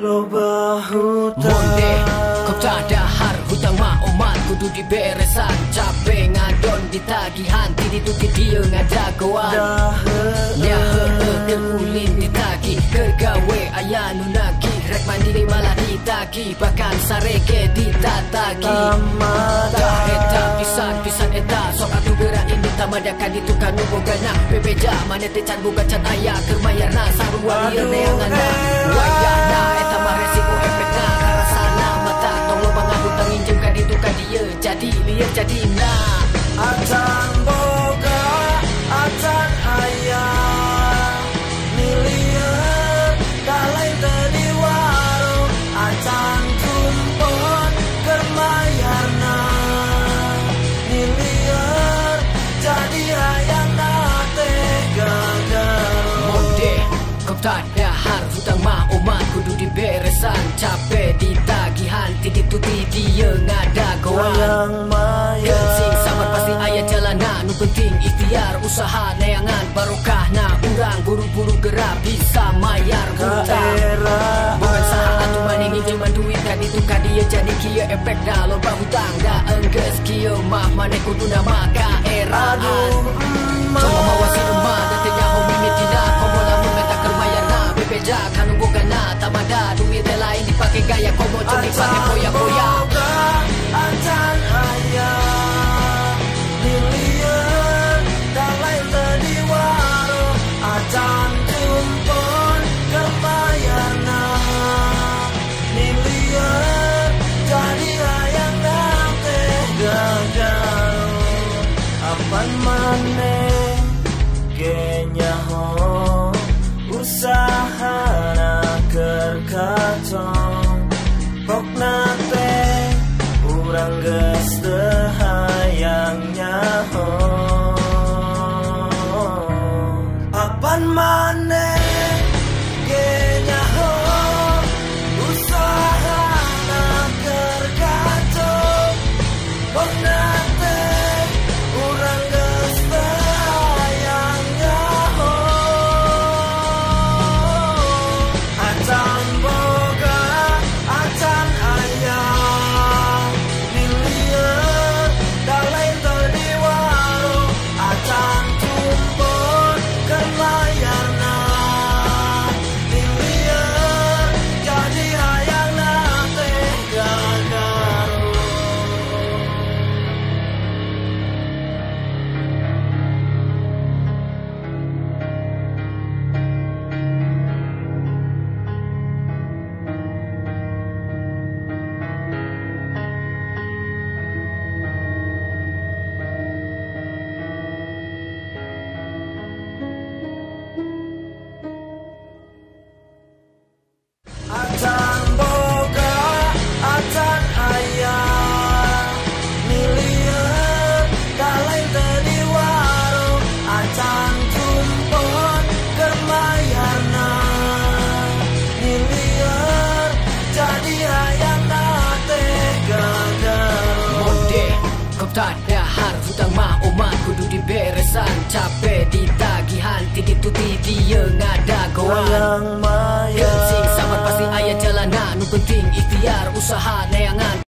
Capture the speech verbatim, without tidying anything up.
loba hutang Monde, kau tak dahar hutang mak omat kudu diberesan. Capek ngadon ditagihan tidi tuti dia ngadagoan. Ya heeh kerkulin ditagi kergawe ayah nunagi rek mandiri malah ditagi bahkan sareke ditatagi. Dah eta pisan-pisan eta sok atu gerak ini tamadakan itu kanu bogana bebeja mana tecan boga can ayah kermayarna sarua lieur neanganna wayahna eta mah resiko efekna karasana mata tong lobangan hutang injem ka ditu ka dieu jadi lieur jadi na acan boga acan ayah miliar kalai tadi warung acan tumpon kermayarna miliar jadi hayang nate gagal. Monde kau tak dahar hutang mah omat kudu diberesan. Capek ditagihan tidi tuti dia ngadagoan. Wayang maya Gensing sabar pasti ayah jalanan. Nu penting ikhtiar usaha neangan barokah na urang buru-buru gerak bisa mayar hutang. Bukan saha atu maning injeman duit kan itu kan dia jadi kia efek dah loba hutang dah enggeus kia mah mane kudu nama kaeraan. Cuma mawasi emak dan tenyaho mimit tidak komo lamun meta kermayarna bebeja kanu bogana tamada duit lain dipake gaya komo cuma dipake poya-poya. Acan ayah miliar dalai tadi warung acan tumpon kermayarna miliar jadi hayang nate gagal. Apan maneh genyaho usahana keur kacong pok nate urang geus teu hayang nyaho. Apan maneh genyaho usahana keur kacong pok nate urang geus teu hayang nyaho. Acan boga acan ayah miliar dalai tadi warung acan tumpon kermayarna miliar jadi hayang nate gagal. Acan boga acan ayah miliar dalai tadi warung acan tumpon kermayarna miliar jadi hayang nate gagal. Monde kau tak dahar hutang mah omat kudu diberesan. Capek ditagihan tidi tuti dia ngadagoan. Wayang maya Gensing sabar pasti ayah jalanan. Nu penting ikhtiar usaha neangan